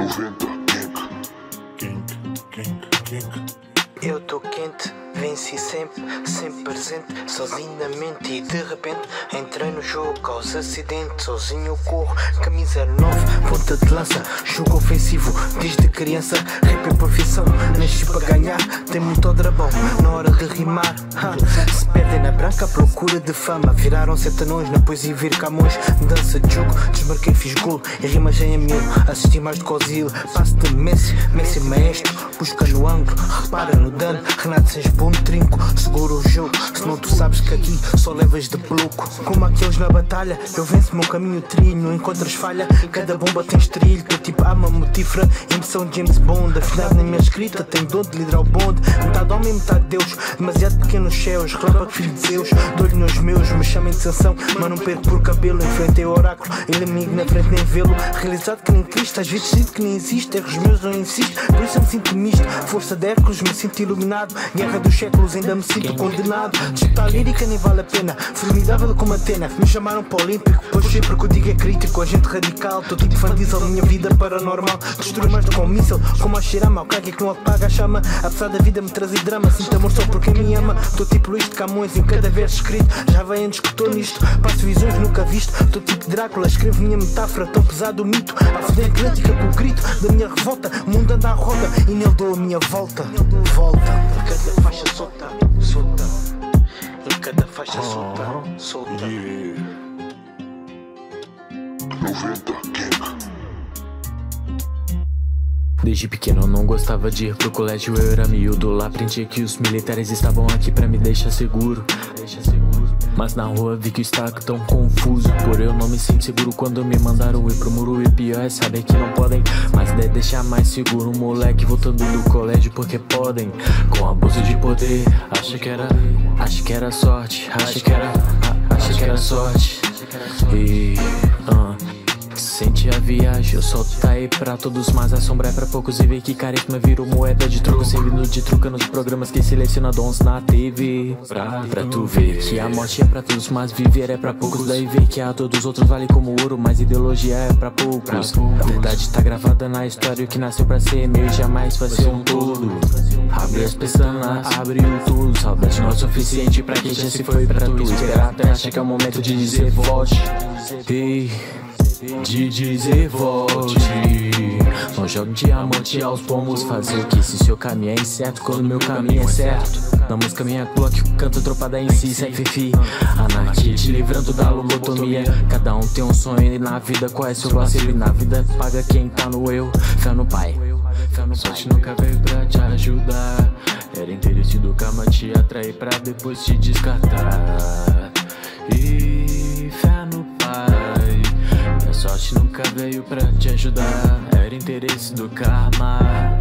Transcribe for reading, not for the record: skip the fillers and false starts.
90 Gang. Eu tô quente, venci sempre, sempre presente, sozinho na mente. E de repente entrei no jogo, causa acidente. Sozinho eu corro, camisa 9, ponta de lança, jogo ofensivo desde criança. Rap é profissão, nasci para ganhar, tem muito drabão na hora de rimar. Se perdem na branca à procura de fama, viraram setanões na poesia vir Camões. Dança de jogo, desmarquei, fiz golo e rimas em mil. Assisti mais de Cozil, passo de Messi, Messi maestro, busca no ângulo, repara no dano. Renato Sens bom trinco, segura o jogo, senão tu sabes que aqui só levas de peluco. Como aqueles na batalha, eu venço meu caminho trilho, não encontras falha, cada bomba tem estrilho. Tô tipo arma motífera, emoção de James Bond. Afinado na minha escrita, tem dom de liderar o bonde. Metade homem, metade Deus, demasiado pequenos céus, relâmpago filho de Zeus. Dou-lhe nos meus, me chamem de sanção, mas não perco por cabelo. Enfrentei o oráculo, inimigo na frente nem vê-lo. Realizado que nem Cristo, às vezes sinto que nem existe. Erros meus não insisto, por isso eu me sinto misto. Força de Hércules, me sinto iluminado. Guerra dos séculos, ainda me sinto condenado. Disputar lírica nem vale a pena, formidável como Atena. Me chamaram para o Olímpico, pois sempre que o digo é crítico. Agente radical, tô tipo Van Diesel, minha vida paranormal. Destruo mais do que um míssil, como a Shirama. O cague que não apaga a chama, apesar da vida me trazer drama. Sinto amor só por quem me ama. Tô tipo Luís de Camões em cada verso escrito. Já vem antes que tô nisto, passo visões nunca visto. Tô tipo Drácula, escrevo minha metáfora, tão pesado o mito. A foder atlântica com o grito da minha revolta. O mundo anda à roda e nele dou a minha volta. Volta. Em cada faixa solta, solta. Em cada faixa solta, solta. 90 Gang. Desde pequeno eu não gostava de ir pro colégio, eu era miúdo. Lá aprendi que os militares estavam aqui pra me deixar seguro. Mas na rua vi que está tão confuso. Por eu não me sinto seguro quando me mandaram ir pro muro. E pior é saber que não podem, mas deve deixar mais seguro um moleque voltando do colégio porque podem. Com abuso de poder, acho que era sorte. Acho que era sorte. E sente a viagem, eu solto tá aí pra todos, mas a sombra é pra poucos. E ver que carisma virou moeda de troco, servindo de truca nos programas que seleciona dons na TV. Pra tu ver que a morte é pra todos, mas viver é pra poucos. Daí ver que a todos os outros vale como ouro, mas ideologia é pra poucos. A verdade tá gravada na história, o que nasceu pra ser meu e jamais vai ser um todo. Abre as pestanas, abre o tudo. Saudade não é suficiente pra quem já se foi. Pra tu esperar até achar que é o momento de dizer volte. De dizer volte. Não jogue diamante aos pombos. Fazer o que se seu caminho é incerto quando meu caminho é certo. Na música minha Glock, canta tropada em si, sai fifi. Anarquia te livrando da lobotomia. Cada um tem um sonho e na vida qual é seu vacilo. E na vida paga quem tá no eu. Fé no pai, sorte nunca veio pra te ajudar. Era interesse do karma te atrair pra depois te descartar. E fé no pai, a sorte nunca veio pra te ajudar. Era interesse do karma.